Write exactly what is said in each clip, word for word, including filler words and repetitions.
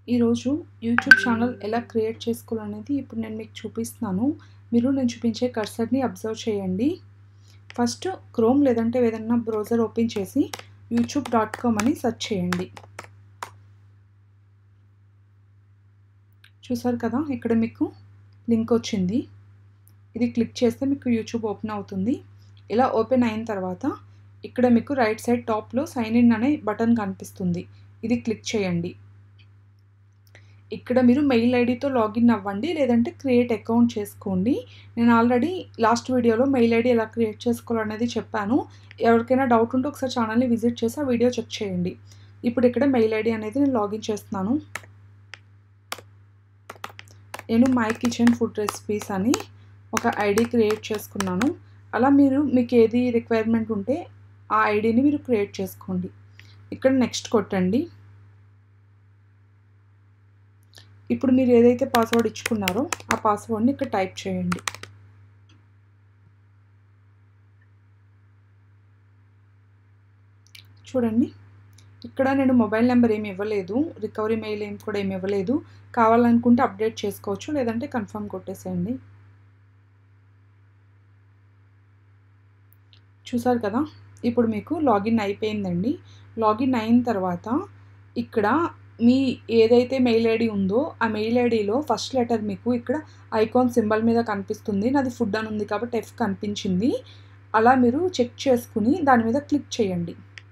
ఈరోజు YouTube channel ఎలా create చేసుకోవాలనేది ఇప్పుడు నేను మీకు చూపిస్తున్నాను. మీరు నేను చూపించే కర్సర్ని అబ్జర్వ్ చేయండి. ఫస్ట్ క్రోమ్ లేదంటే ఏదైనా బ్రౌజర్ ఓపెన్ చేసి యూట్యూబ్ డాట్ కామ్ అని సెర్చ్ చేయండి. చూసారు కదా, ఇక్కడ మీకు లింక్ వచ్చింది. ఇది క్లిక్ చేస్తే మీకు యూట్యూబ్ ఓపెన్ అవుతుంది. ఇలా ఓపెన్ అయిన తర్వాత ఇక్కడ మీకు రైట్ సైడ్ టాప్లో సైన్ ఇన్ అనే బటన్ కనిపిస్తుంది. ఇది క్లిక్ చేయండి. ఇక్కడ మీరు మెయిల్ ఐడితో లాగిన్ అవ్వండి, లేదంటే క్రియేట్ అకౌంట్ చేసుకోండి. నేను ఆల్రెడీ లాస్ట్ వీడియోలో మెయిల్ ఐడి ఎలా క్రియేట్ చేసుకోవాలనేది చెప్పాను. ఎవరికైనా డౌట్ ఉంటే ఒకసారి ఛానల్ని విజిట్ చేసి ఆ వీడియో చెక్ చేయండి. ఇప్పుడు ఇక్కడ మెయిల్ ఐడి అనేది నేను లాగిన్ చేస్తున్నాను. నేను మై కిచెన్ ఫుడ్ రెసిపీస్ అని ఒక ఐడి క్రియేట్ చేసుకున్నాను. అలా మీరు మీకు ఏది రిక్వైర్మెంట్ ఉంటే ఆ ఐడిని మీరు క్రియేట్ చేసుకోండి. ఇక్కడ నెక్స్ట్ కొట్టండి. ఇప్పుడు మీరు ఏదైతే పాస్వర్డ్ ఇచ్చుకున్నారో ఆ పాస్వర్డ్ని ఇక్కడ టైప్ చేయండి. చూడండి, ఇక్కడ నేను మొబైల్ నెంబర్ ఏమి ఇవ్వలేదు, రికవరీ మెయిల్ ఏమి కూడా ఏమి ఇవ్వలేదు. కావాలనుకుంటే అప్డేట్ చేసుకోవచ్చు, లేదంటే కన్ఫర్మ్ కొట్టేసేయండి. చూసారు కదా, ఇప్పుడు మీకు లాగిన్ అయిపోయిందండి. లాగిన్ అయిన తర్వాత ఇక్కడ మీ ఏదైతే మెయిల్ ఐడి ఉందో ఆ మెయిల్ ఐడిలో ఫస్ట్ లెటర్ మీకు ఇక్కడ ఐకాన్ సింబల్ మీద కనిపిస్తుంది. నాది ఫుడ్ అని ఉంది కాబట్టి ఎఫ్ కనిపించింది. అలా మీరు చెక్ చేసుకుని దాని మీద క్లిక్ చేయండి.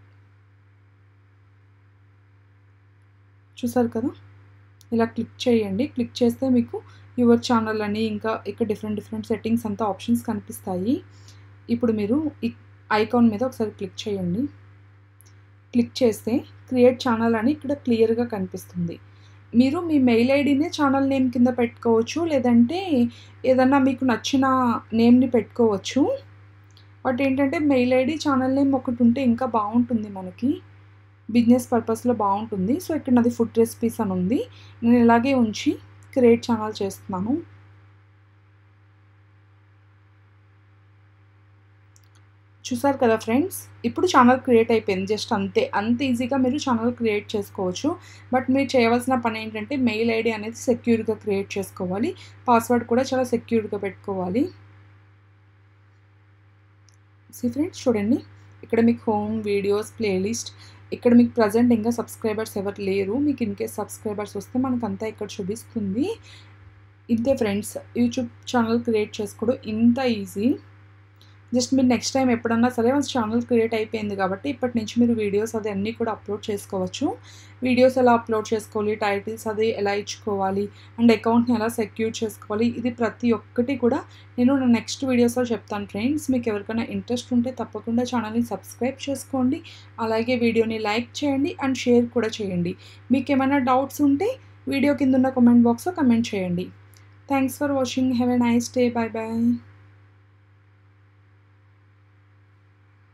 చూసారు కదా, ఇలా క్లిక్ చేయండి. క్లిక్ చేస్తే మీకు యువర్ ఛానల్ అని ఇంకా ఇక్కడ డిఫరెంట్ డిఫరెంట్ సెట్టింగ్స్ అంతా ఆప్షన్స్ కనిపిస్తాయి. ఇప్పుడు మీరు ఈ ఐకాన్ మీద ఒకసారి క్లిక్ చేయండి. క్లిక్ చేస్తే క్రియేట్ ఛానల్ అని ఇక్కడ క్లియర్గా కనిపిస్తుంది. మీరు మీ మెయిల్ ఐడినే ఛానల్ నేమ్ కింద పెట్టుకోవచ్చు, లేదంటే ఏదన్నా మీకు నచ్చిన నేమ్ని పెట్టుకోవచ్చు. బట్ ఏంటంటే మెయిల్ ఐడి ఛానల్ నేమ్ ఒకటి ఉంటే ఇంకా బాగుంటుంది, మనకి బిజినెస్ పర్పస్లో బాగుంటుంది. సో ఇక్కడ నాది ఫుడ్ రెసిపీస్ అని ఉంది. నేను ఇలాగే ఉంచి క్రియేట్ ఛానల్ చేస్తున్నాను. చూసారు కదా ఫ్రెండ్స్, ఇప్పుడు ఛానల్ క్రియేట్ అయిపోయింది. జస్ట్ అంతే, అంత ఈజీగా మీరు ఛానల్ క్రియేట్ చేసుకోవచ్చు. బట్ మీరు చేయవలసిన పని ఏంటంటే మెయిల్ ఐడి అనేది సెక్యూర్గా క్రియేట్ చేసుకోవాలి. పాస్వర్డ్ కూడా చాలా సెక్యూర్గా పెట్టుకోవాలి. సి ఫ్రెండ్స్, చూడండి, ఇక్కడ మీకు హోమ్, వీడియోస్, ప్లేలిస్ట్, ఇక్కడ మీకు ప్రజెంట్ ఇంకా సబ్స్క్రైబర్స్ ఎవరు లేరు. మీకు ఇన్కేస్ సబ్స్క్రైబర్స్ వస్తే మనకంతా ఇక్కడ చూపిస్తుంది. ఇంతే ఫ్రెండ్స్, యూట్యూబ్ ఛానల్ క్రియేట్ చేసుకోవడం ఇంత ఈజీ. జస్ట్ మీరు నెక్స్ట్ టైం ఎప్పుడన్నా సరే మన ఛానల్ క్రియేట్ అయిపోయింది కాబట్టి ఇప్పటి నుంచి మీరు వీడియోస్ అది అన్నీ కూడా అప్లోడ్ చేసుకోవచ్చు. వీడియోస్ ఎలా అప్లోడ్ చేసుకోవాలి, టైటిల్స్ అది ఎలా ఇచ్చుకోవాలి, అండ్ అకౌంట్ని ఎలా సెక్యూర్ చేసుకోవాలి, ఇది ప్రతి ఒక్కటి కూడా నేను నా నెక్స్ట్ వీడియోస్లో చెప్తాను ఫ్రెండ్స్. మీకు ఎవరికైనా ఇంట్రెస్ట్ ఉంటే తప్పకుండా ఛానల్ని సబ్స్క్రైబ్ చేసుకోండి. అలాగే వీడియోని లైక్ చేయండి అండ్ షేర్ కూడా చేయండి. మీకు ఏమైనా డౌట్స్ ఉంటే వీడియో కింద ఉన్న కామెంట్ బాక్స్లో కమెంట్ చేయండి. Thanks for watching. Have a nice day. Bye bye.